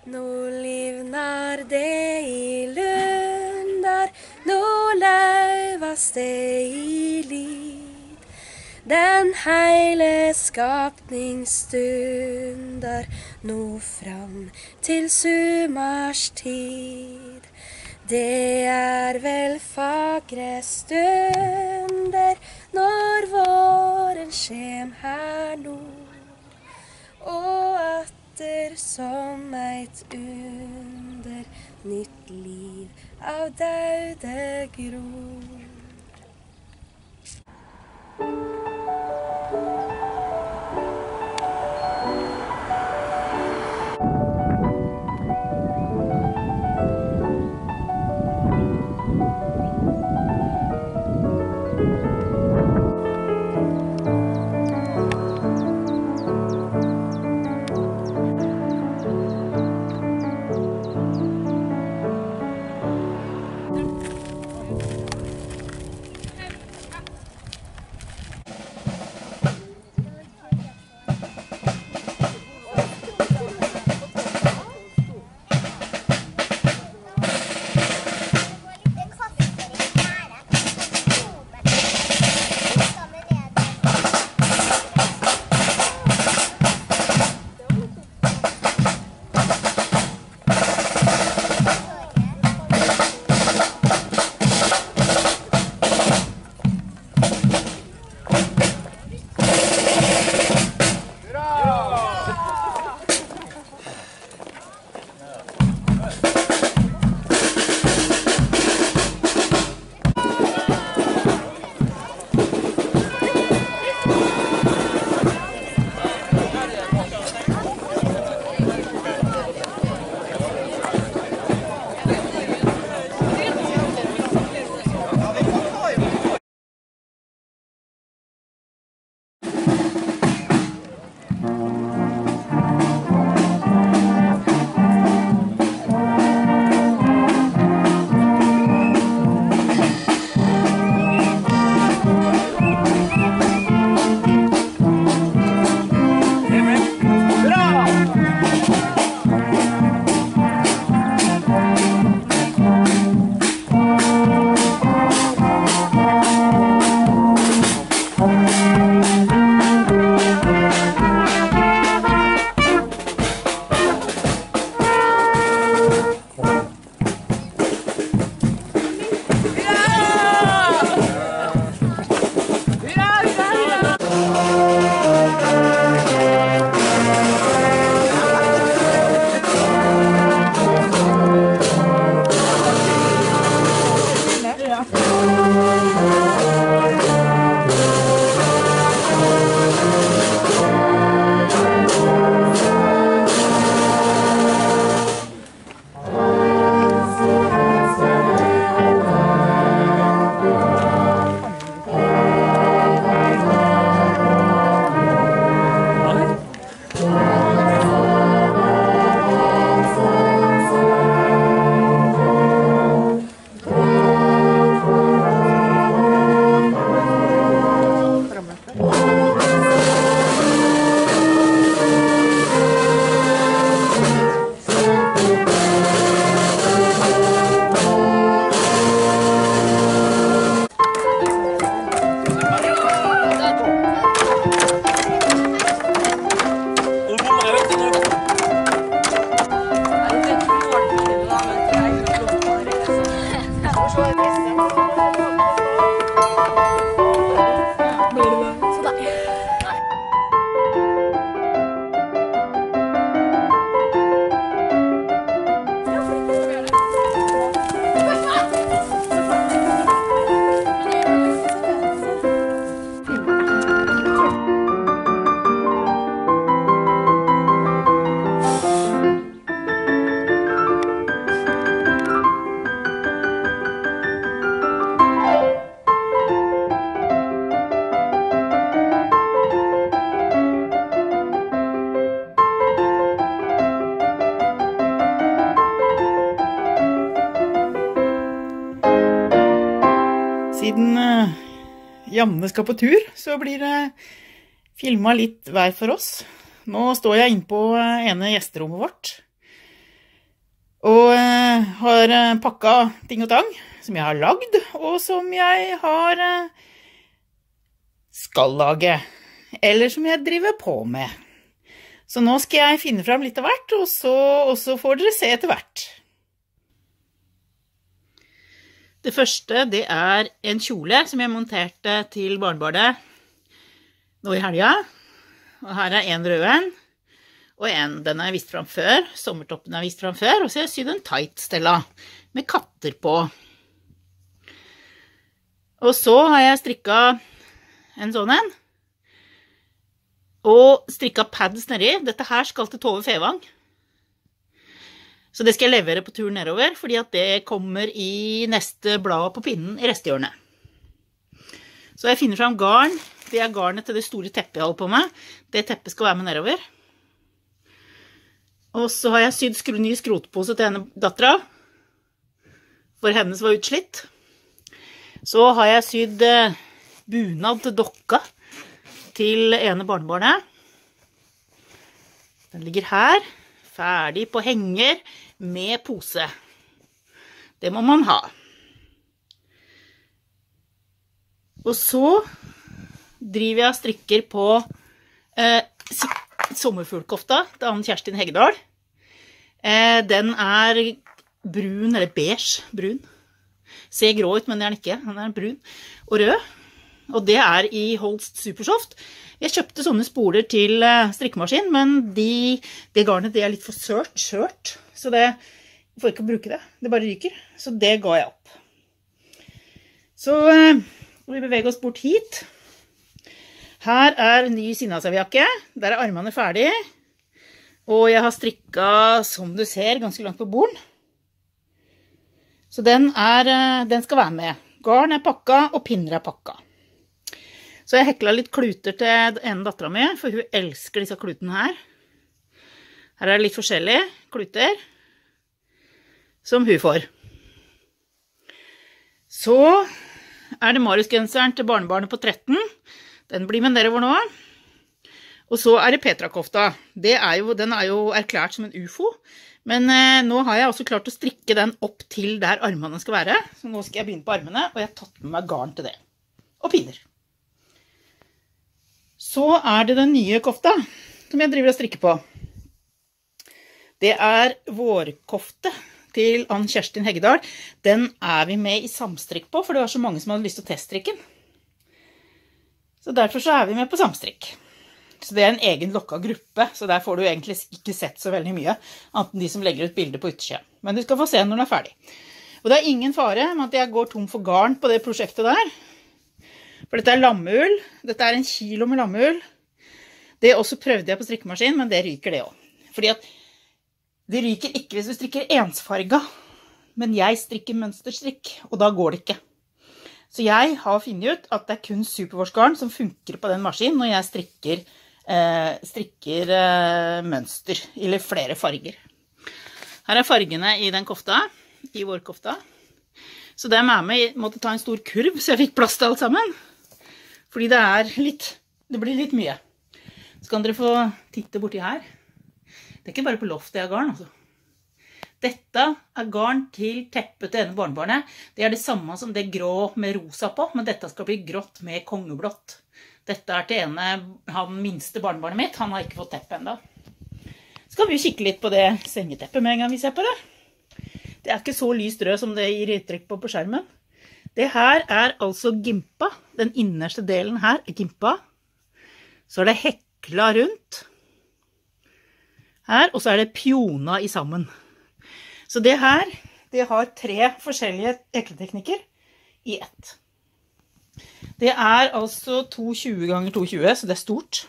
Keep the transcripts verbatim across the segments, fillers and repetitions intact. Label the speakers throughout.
Speaker 1: Nå livnar det i lundar, nå lauvas det i lyd. Den heile skapning stundar, nå fram til sumarstid. Det er vel fagre stunder når våren kjem her nord, og atter som eit under nytt liv av daude gror.
Speaker 2: Siden uh, Janne skal på tur, så blir det filmet litt hver for oss. Nå står jeg inne på ene gjesterommet vårt. Og eh, har eh, pakket ting og tang som jeg har lagd, og som jeg har eh, skal lage, eller som jeg driver på med. Så nå skal jeg finne fram litt av hvert, og så, og så får dere se etter hvert. Det første, det er en kjole som jeg monterte til barnebarnet nå i helga. Og her er en rød en, og en, den har jeg vist fram før. Sommertoppen har jeg vist fram før, og så har jeg sydd en tight stella med katter på. Og så har jeg strikket en sånn en, og strikket pads nedi. Dette her skal til Tove Fevang. Så det skal jeg levere på turen nedover, fordi at det kommer i neste blad på pinnen i restehjørnet. Så jeg finner fram garn. Det er garnet til det store teppet jeg holder på med. Det teppet skal være med nedover. Og så har jeg sydd skru, ny skrotpose til henne dattera, for hennes var utslitt. Så har jeg sydd eh, bunad til dokka til ene barnebarnet. Den ligger her, ferdig på henger med pose. Det må man ha. Og så driver jeg og strikker på eh, sommerfuglkofta til Anne Kjerstin Heggedal. Eh, den er brun, eller beige, brun. Ser grå ut, men det er den ikke. Den er brun og rød. Og det er i Holst Supersoft. Jeg kjøpte sånne spoler til strikkemaskin, men de, det garnet det er litt for sørt, skjørt. Så det, jeg får ikke bruke det. Det bare ryker. Så det ga jeg opp. Så vi beveger oss bort hit. Her er en ny sinnasavjakke. Der er armene ferdig. Og jeg har strikket, som du ser, ganske langt på borden. Så den, er, den skal være med. Garn er pakket, og pinner er pakket. Så jeg heklet litt kluter til en dattera mi, for hun elsker disse klutene her. Her er det litt forskjellige kluter som hun får. Så er det Marius-genseren til barnebarnet på tretten. Den blir med nedover nå. Og så er det Petra-kofta. Det er jo, den er jo erklært som en U F O. Men eh, nå har jeg også klart å strikke den opp til der armene skal være. Så nå skal jeg begynne på armene, og jeg har tatt med meg garn til det. Og pinner. Så er det den nye kofta som jeg driver og strikker på. Det er vårkofte til Anne Kjerstin Heggedal. Den er vi med i samstrikk på, for det var så mange som hadde lyst til å teststrikke den. Så derfor så er vi med på samstrikk. Så det er en egen lokket gruppe, så der får du egentlig ikke sett så veldig mye, annet enn de som legger ut bilder på utsiden. Men du skal få se når den er ferdig. Og det er ingen fare med at jeg går tom for garn på det prosjektet der. For dette er lammull. Dette er en kilo med lammull. Det også prøvde jeg på strikkemaskin, men det ryker det også. Fordi at det ryker ikke hvis du strikker ensfarga. Men jeg strikker mønsterstrikk, og da går det ikke. Så jeg har funnet ut at det er kun superwash-garn som funker på den maskinen når jeg strikker, eh, strikker eh, mønster, eller flere farger. Her er fargene i den kofta, i vårkofta. Så det med meg måtte ta en stor kurv, så jeg fikk plass til alt sammen. Fordi det er litt, det blir litt mye. Så kan dere få titte borti her. Det er ikke bare på loft det er garn, altså. Dette er garn til teppet til ene barnebarnet. Det er det samme som det grå med rosa på, men dette skal bli grått med kongeblått. Dette er til ene, han minste barnebarnet mitt, han har ikke fått teppe enda. Så kan vi jo kikke litt på det sengeteppet med en gang vi ser på det. Det er ikke så lyst rød som det gir uttrykk på på skjermen. Det her er altså gimpa. Den innerste delen her er gimpa. Så er det hekla rundt. Her, og så er det pjona i sammen. Så det her, det har tre forskjellige hekleteknikker i ett. Det er altså to tjue ganger to tjue, så det er stort.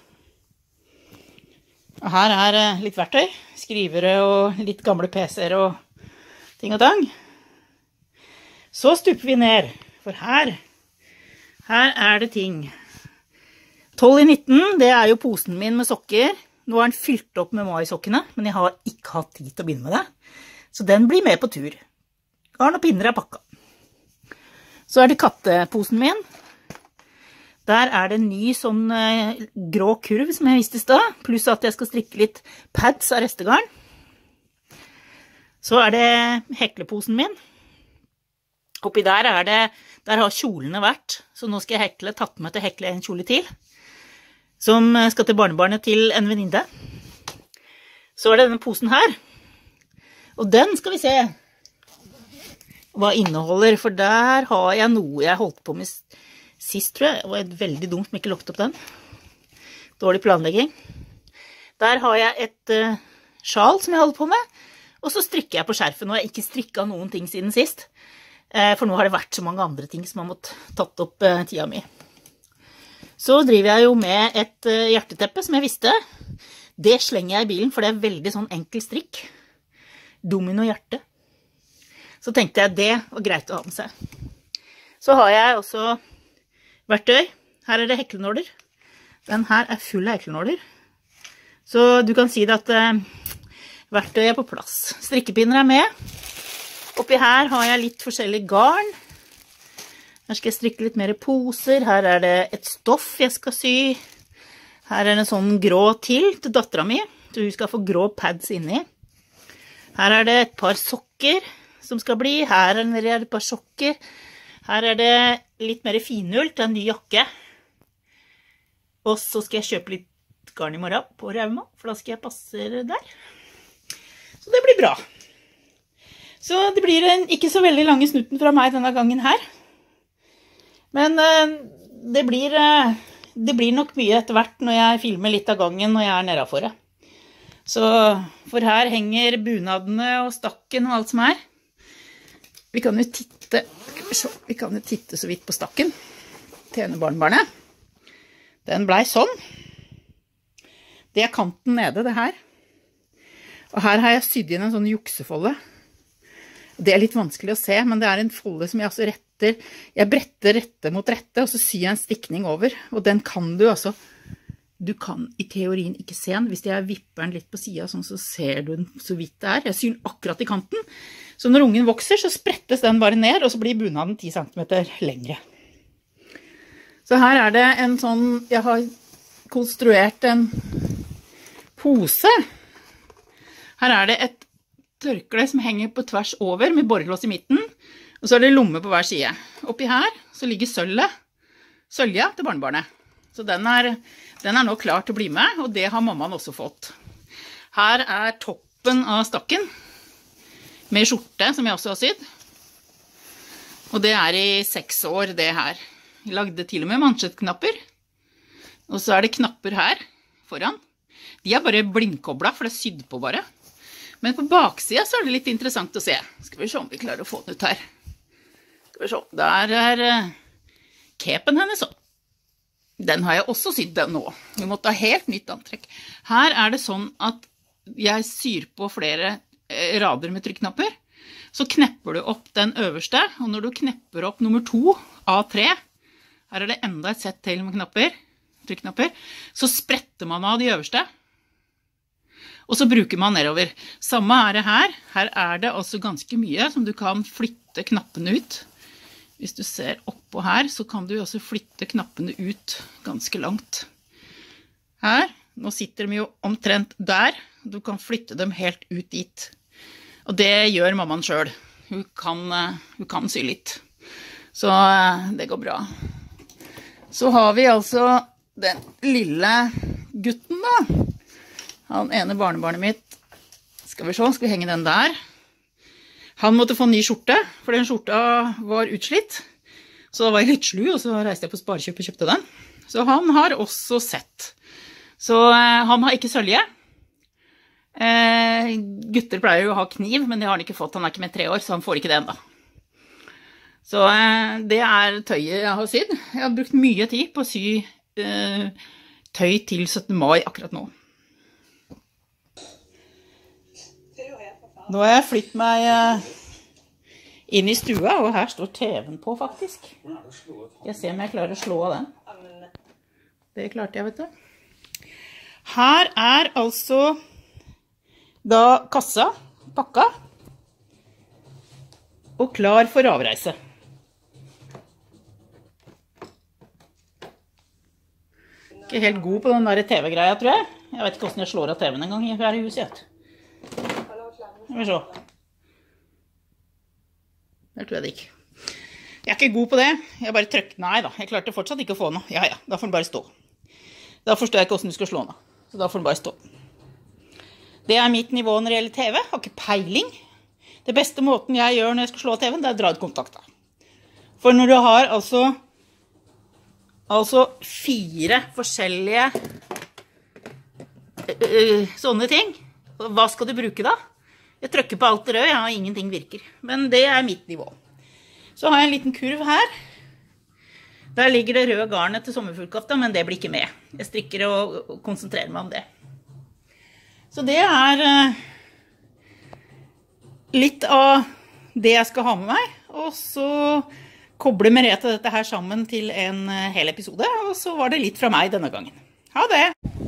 Speaker 2: Og her er litt verktøy, skrivere og litt gamle P C-er og ting og tang. Så stuper vi ned, for her, her er det ting. tolv i nitten, det er jo posen min med sokker. Nå er den fylt opp med mai-sokkene, men jeg har ikke hatt tid til å begynne med det. Så den blir med på tur. Garn og pinner er pakket. Så er det katteposen min. Der er det en ny sånn eh, grå kurv som jeg visste i sted, pluss at jeg skal strikke litt pads av restegarn. Så er det hekleposen min. Oppi der er det, der har kjolene vært, så nå skal jeg hekle, tatt med til å hekle en kjole til, som skal til barnebarnet til en venninne. Så er det denne posen her, og den skal vi se hva inneholder, for der har jeg noe jeg holdt på med sist, tror jeg. Det var veldig dumt som ikke lukket opp den. Dårlig planlegging. Der har jeg et uh, sjal som jeg holder på med, og så strikker jeg på skjerfen, og jeg har ikke strikket noen ting siden sist. For nå har det vært så mange andre ting som har måttet tatt opp tida mi. Så driver jeg jo med et hjerteteppe som jeg visste. Det slenger jeg i bilen, for det er veldig sånn enkel strikk. Domino hjerte. Så tenkte jeg det var greit å ha med seg. Så har jeg også verktøy. Her er det heklenåler. Den her er full av heklenåler. Så du kan si det at verktøyet er på plass. Strikkepinner er med. Oppi her har jeg litt forskjellig garn. Her skal jeg strikke litt mer poser. Her er det et stoff jeg skal sy. Her er det en sånn grå til til datteren min, så hun skal få grå pads inni. Her er det et par sokker som skal bli. Her er det et par sokker. Her er det litt mer finull til en ny jakke. Og så skal jeg kjøpe litt garn i morgen på Rauma, for da skal jeg passe der. Så det blir bra. Så det blir en, ikke så veldig lange snutten fra meg denne gangen her. Men uh, det, blir, uh, det blir nok mye etter hvert når jeg filmer litt av gangen når jeg er nedenfor det. Så for her henger bunadene og stakken og alt som er. Vi kan jo titte, vi kan jo titte så vidt på stakken til ene barnebarnet. Den ble sånn. Det er kanten nede, det her. Og her har jeg sydd inn en sånn juksefolde. Det er litt vanskelig å se, men det er en folde som jeg altså retter. Jeg bretter rette mot rette, og så syr jeg en stikning over. Og den kan du altså, du kan i teorien ikke se den. Hvis jeg vipper den litt på siden, sånn, så ser du den så vidt det er. Jeg syr den akkurat i kanten. Så når ungen vokser, så sprettes den bare ned, og så blir bunaden ti centimeter lengre. Så her er det en sånn, jeg har konstruert en pose. Her er det et tørkle som henger på tvers over med borrelås i midten, og så er det lomme på hver side. Oppi her så ligger sølvet, sølja til barnebarnet. Så den er, den er nå klar til å bli med, og det har mammaen også fått. Her er toppen av stakken, med skjorte som jeg også har sydd. Og det er i seks år det her. Jeg lagde til og med mansjettknapper, og så er det knapper her foran. De er bare blindkoblet, for det er sydd på bare. Men på baksiden så er det litt interessant å se. Skal vi se om vi klarer å få den ut her. Skal vi se. Der er kepen hennes også. Den har jeg også sydd den nå. Vi måtte ha helt nytt antrekk. Her er det sånn at jeg syr på flere rader med trykknapper. Så knepper du opp den øverste, og når du knepper opp nummer to av tre, her er det enda et sett til med knapper, trykknapper, så spretter man av de øverste. Og så bruker man nedover. Samme er det her. Her er det altså ganske mye som du kan flytte knappene ut. Hvis du ser oppå her, så kan du også flytte knappene ut ganske langt. Her, nå sitter de jo omtrent der. Du kan flytte dem helt ut dit. Og det gjør mammaen selv. Hun kan, hun kan sy litt. Så det går bra. Så har vi altså den lille gutten da. Han ene barnebarnet mitt, skal vi se, skal vi henge den der. Han måtte få en ny skjorte, for den skjorta var utslitt. Så da var jeg litt slu, og så reiste jeg på Sparekjøp og kjøpte den. Så han har også sett. Så eh, han har ikke sølje. Eh, gutter pleier jo å ha kniv, men det har han ikke fått. Han er ikke med tre år, så han får ikke det enda. Så eh, det er tøyet jeg har sydd. Jeg har brukt mye tid på å sy eh, tøy til syttende mai akkurat nå. Nå har jeg flyttet meg inn i stua, og her står T V-en på faktisk. Jeg ser om jeg klarer å slå av den. Det klarte jeg, vet du. Her er altså da kassa pakka og klar for avreise. Ikke helt god på den der T V-greia, tror jeg. Jeg vet ikke hvordan jeg slår av T V-en en gang her i huset. Skal vi se. Der tror jeg det gikk. Jeg er ikke god på det. Jeg bare trykk. Nei da, jeg klarte fortsatt ikke å få den. Ja, ja, da får den bare stå. Da forstår jeg ikke hvordan du skal slå den. Så da får den bare stå. Det er mitt nivå når det gjelder T V. Jeg har ikke peiling. Det beste måten jeg gjør når jeg skal slå T V-en, det er å dra ut kontakta. For når du har altså, altså fire forskjellige øh, sånne ting, hva skal du bruke da? Jeg trykker på alt det røde, ja, ingenting virker. Men det er mitt nivå. Så har jeg en liten kurv her. Der ligger det røde garnet til sommerfuglkofta, men det blir ikke med. Jeg strikker og konsentrerer meg om det. Så det er uh, litt av det jeg skal ha med meg. Og så koble Merete dette her sammen til en uh, hel episode. Og så var det litt fra meg denne gangen. Ha det!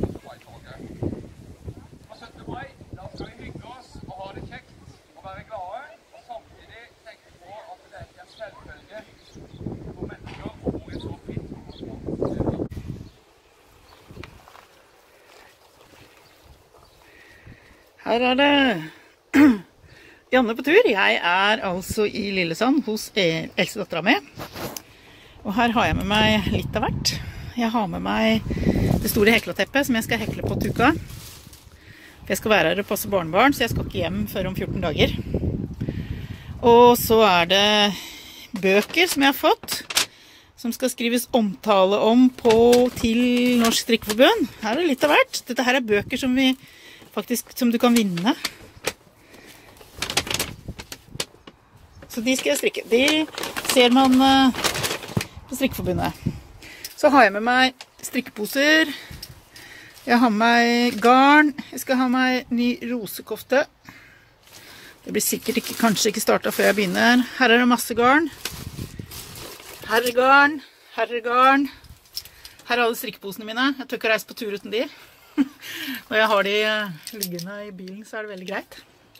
Speaker 2: Her er det Janne på tur. Jeg er altså i Lillesand hos eldstedatteren min. Og her har jeg med meg litt av hvert. Jeg har med meg det store hekleteppet som jeg skal hekle på tuka. For jeg skal være her og passe barnebarn, så jeg skal ikke hjem før om fjorten dager. Og så er det bøker som jeg har fått, som skal skrives omtale om på til Norsk Strikkeforbund. Her er det litt av hvert. Dette her er bøker som vi faktisk, som du kan vinne. Så de skal jeg strikke. De ser man uh, på Strikkeforbundet. Så har jeg med meg strikkeposer. Jeg har med meg garn. Jeg skal ha meg ny rosekofte. Det blir sikkert ikke, kanskje ikke startet før jeg begynner. Her er det masse garn. Her er garn. Her er garn. Her er alle strikkeposene mine. Jeg tør ikke reise på tur uten de. Når jeg har de liggende i bilen, så er det veldig greit.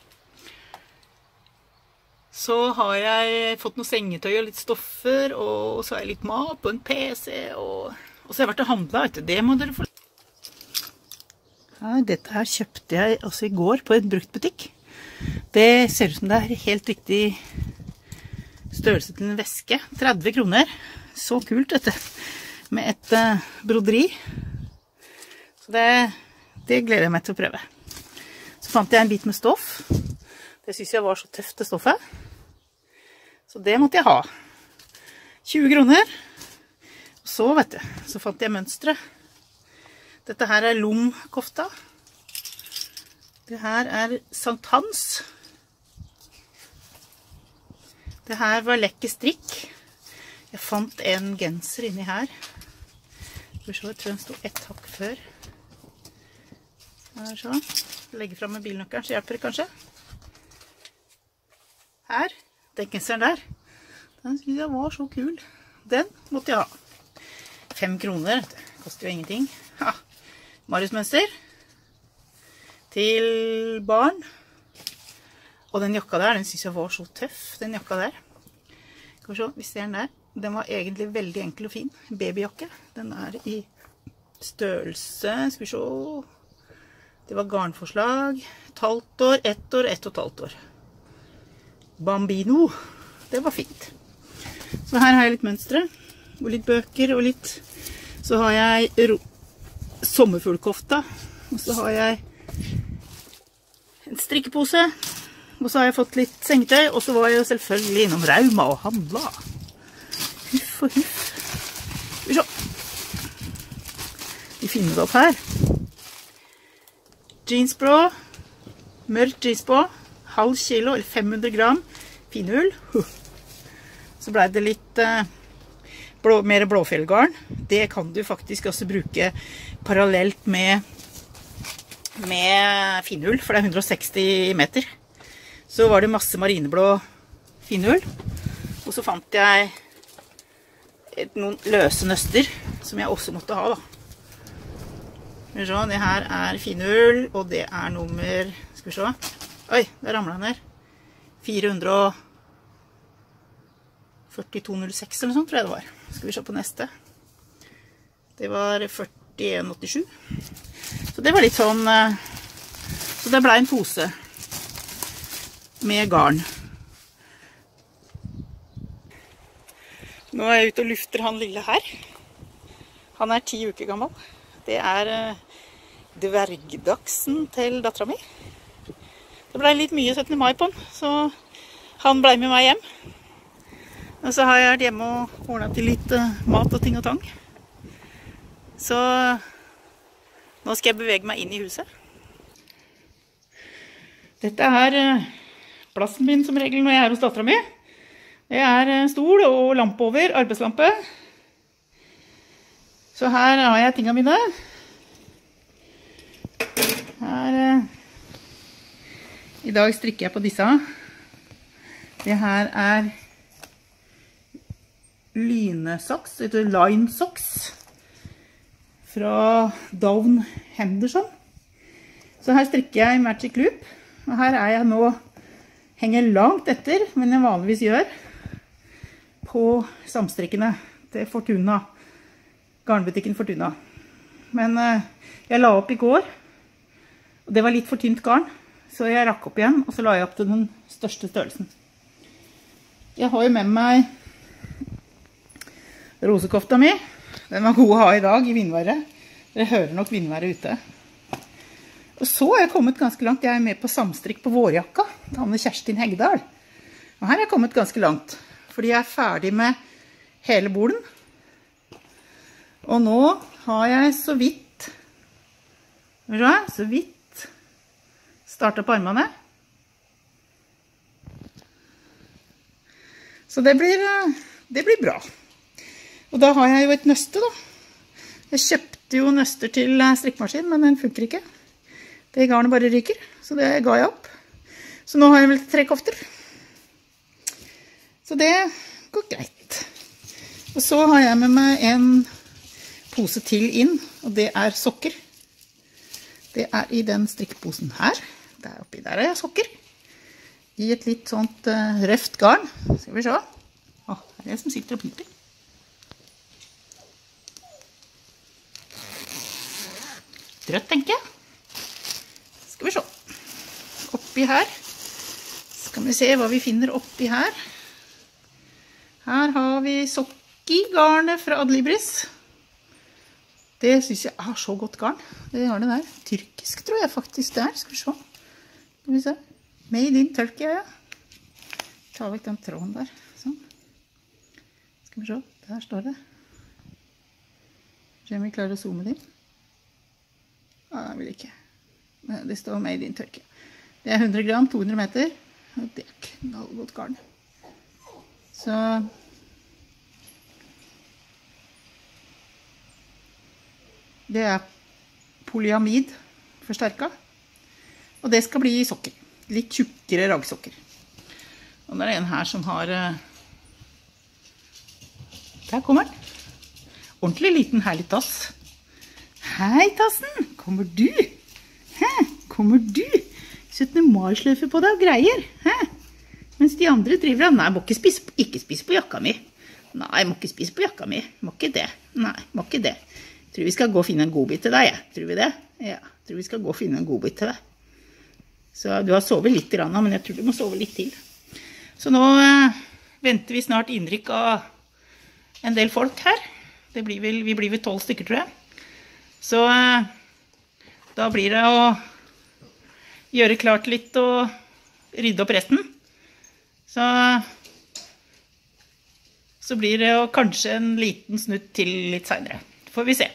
Speaker 2: Så har jeg fått noe sengetøy og litt stoffer, og så har jeg litt mat og en P C, og, og så har jeg vært og handlet, det må dere få. Ja, dette her kjøpte jeg altså i går på et bruktbutikk. Det ser ut som det er helt riktig størrelse til en veske. tretti kroner. Så kult dette. Med et uh, broderi. Så det, det gleder jeg meg til å prøve. Så fant jeg en bit med stoff. Det synes jeg var så tøft, det stoffet. Så det måtte jeg ha. tjue kroner. Og så, vet du, så fant jeg mønstret. Dette her er lomkofta. Det her er Sankt Hans. Det her var lekker strikk. Jeg fant en genser inni her. Jeg tror den stod ett hakk før. Her sånn. Legger frem med bilnøkkeren, så hjelper det kanskje. Her, den genseren der. Den synes jeg var så kul. Den måtte jeg ha. Fem kroner, det koster jo ingenting. Ha. Marius-mønster. Til barn. Og den jakka der, den synes jeg var så tøff, den jakka der. Skal vi se, vi ser den der. Den var egentlig veldig enkel og fin. Babyjakke. Den er i størrelse, skal vi se. Det var garnforslag. Et halvt år, ett år, ett og et halvt år. Bambino. Det var fint. Så her har jeg litt mønstre. Og litt bøker og litt. Så har jeg ro sommerfuglkofta. Og så har jeg en strikkepose. Og så har jeg fått litt sengetøy. Og så var jeg jo selvfølgelig innom Rauma og handla. Huff og huff. Skal vi se. Vi finner det opp her. Jeansbrå. Mørk jeansbrå. Halv kilo, eller fem hundre gram. Finull. Så ble det litt eh, blå, mer blåfjellgarn. Det kan du faktisk også bruke parallelt med, med finull, for det er hundre og seksti meter. Så var det masse marineblå finull. Og så fant jeg et, noen løse nøster, som jeg også måtte ha da. Det her er finull, og det er nummer, skal vi se, oi, det ramlet ned, fire førtito null seks eller sånn, tror jeg det var. Skal vi se på neste. Det var førtien åttisju. Så det var litt sånn, så det ble en pose med garn. Nå er jeg ute og lufter han lille her. Han er ti uker gammel. Det er uh, dvergdaksen til datteren min. Det ble litt mye syttende mai på han, så han ble med meg hjem. Og så har jeg vært hjemme og ordnet til litt uh, mat og ting og tang. Så nå skal jeg bevege meg inn i huset. Dette er uh, plassen min som regel når jeg er hos datteren min. Det er uh, stol og lampe over, arbeidslampe. Så her har jeg tingene mine. Her, uh, I dag strikker jeg på disse. Det her er lynesocks, eller line socks, fra Dawn Henderson. Så her strikker jeg i Magic Loop, og her er jeg nå, henger langt etter, men jeg vanligvis gjør, på samstrikkene til Fortuna, garnbutikken Fortuna. Men uh, jeg la opp i går, og det var litt for tynt garn, så jeg rakk opp igjen, og så la jeg opp til den største størrelsen. Jeg har jo med meg rosekofta mi. Den var god å ha i dag i vindværet. Dere hører nok vindværet ute. Og så er jeg kommet ganske langt. Jeg er med på samstrikk på vårjakka til Anne Kjerstin Hegdal. Og her er jeg kommet ganske langt, fordi jeg er ferdig med hele bolen. Og nå har jeg så vidt, så vidt startet på armene. Så det blir, det blir bra. Og da har jeg jo et nøste da. Jeg kjøpte jo nøster til strikkmaskin, men den funker ikke. Det garnet bare ryker, så det ga jeg opp. Så nå har jeg vel tre kofter. Så det går greit. Og så har jeg med meg en pose til inn, og det er sokker. Det er i den strikkeposen her. Der oppi der er jeg sokker. I et litt sånt uh, røft garn. Skal vi se. Åh, det er det som sitter og piper. Drøtt, tenker jeg. Skal vi se. Oppi her. Skal vi se hva vi finner oppi her. Her har vi sokki-garnet fra Adlibris. Det synes jeg er så godt garn. Det har det der. Tyrkisk tror jeg faktisk det er. Skal vi se. Skal vi se. Made in Turkey, ja. Ta vekk den tråden der. Sånn. Skal vi se. Der står det. Se om vi klarer å zoome det inn. Ja, jeg vil ikke. Det står Made in Turkey. Det er hundre gram, to hundre meter. Og det er knallgodt garn. Så det er polyamid forsterket. Og det skal bli sokker. Litt tjukkere raggsokker. Og det er en her som har der kommer den. Ordentlig liten herlig tass. Hei, tassen! Kommer du? Hæ? Kommer du? syttende mai-sløyfe på deg og greier. Hæ? Mens de andre driver av, nei, må ikke spise, ikke spise på jakka mi. Nei, må ikke spise på jakka mi. Må ikke det. Nei, må ikke det. Tror vi skal gå og finne en godbit til deg, ja. Tror vi det? Ja, tror vi skal gå og finne en godbit til deg. Så du har sovet litt grann, men jeg tror du må sove litt til. Så nå eh, venter vi snart innrykk av en del folk her. Det blir vel, vi blir vel tolv stykker, tror jeg. Så eh, da blir det å gjøre klart litt og rydde opp resten. Så, så blir det å kanskje en liten snutt til litt senere. Får vi se.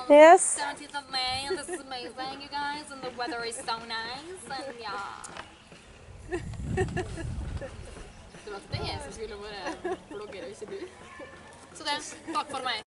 Speaker 1: Yes.
Speaker 3: seventeenth of May, and this is amazing, you guys, and the weather is so nice, and yeah. Det var ikke det jeg som skulle være blogger, og ikke du. Så det, takk for meg.